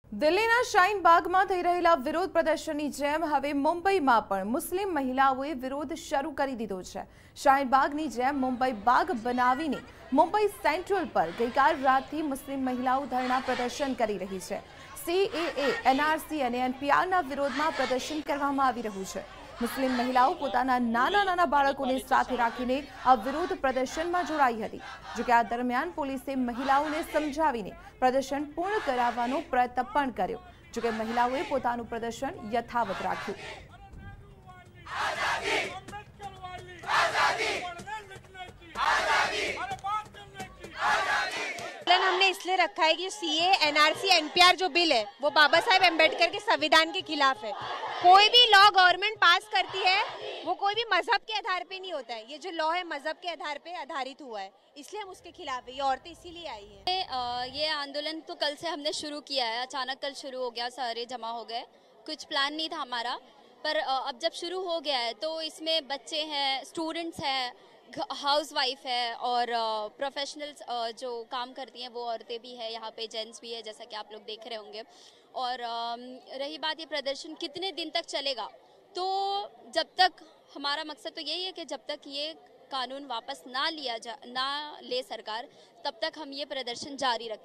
દિલ્હીના શાહીનબાગમાં થઈ રહેલા વિરોધ પ્રદર્શનની જેમ હવે મુંબઈમાં પણ મુસ્લિમ મહિલાઓએ વિરોધ શરૂ કરી દીધો છે। શાહીનબાગની જેમ મુંબઈ બાગ બનાવીને મુંબઈ સેન્ટ્રલ પર ગઈકાલ રાતથી મુસ્લિમ મહિલાઓ ધરણા પ્રદર્શન કરી રહી છે। CAA, NRC અને NPRના વિરોધમાં પ્રદર્શન કરવામાં આવી રહ્યું છે। મુસ્લિમ મહિલાઓ પોતાના નાના બાળકોને સાથે રાખીને આ વિરોધ પ્રદર્શનમાં જોડાઈ હતી। જો કે આ દરમિયાન પોલીસે મહિલાઓને સમજાવીને પ્રદર્શન પૂર્ણ કરાવવાનો પ્રયત્ન પણ કર્યો। જો કે મહિલાઓએ પોતાનું પ્રદર્શન યથાવત રાખ્યું। हमने इसलिए रखा है कि CAA, NRC, NPR जो बिल है वो बाबा साहेब अम्बेडकर के संविधान के खिलाफ है। कोई भी लॉ गवर्नमेंट पास करती है वो कोई भी मजहब के आधार पे नहीं होता है। ये जो लॉ है मजहब के आधार पे आधारित हुआ है, इसलिए हम उसके खिलाफ है। ये औरतें इसीलिए आई हैं। ये आंदोलन तो कल से हमने शुरू किया है। अचानक कल शुरू हो गया, सारे जमा हो गए। कुछ प्लान नहीं था हमारा, पर अब जब शुरू हो गया है तो इसमें बच्चे हैं, स्टूडेंट्स हैं, हाउस वाइफ है और प्रोफेशनल्स जो काम करती हैं वो औरतें भी है, यहाँ पे जेंट्स भी है, जैसा कि आप लोग देख रहे होंगे। और रही बात ये प्रदर्शन कितने दिन तक चलेगा, तो जब तक हमारा मकसद तो यही है कि जब तक ये कानून वापस ना ले सरकार, तब तक हम ये प्रदर्शन जारी रखें।